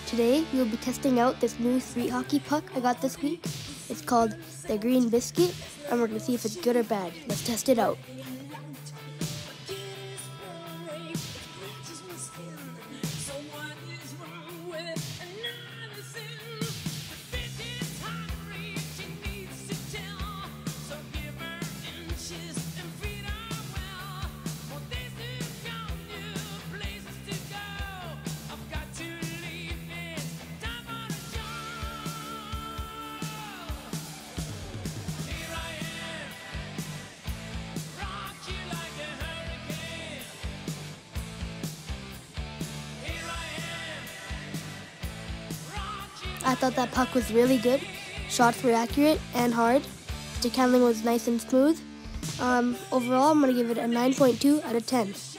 Today, we'll be testing out this new street hockey puck I got this week. It's called the Green Biscuit, and we're going to see if it's good or bad. Let's test it out. I thought that puck was really good. Shots were accurate and hard. Stick handling was nice and smooth. Overall, I'm going to give it a 9.2 out of 10.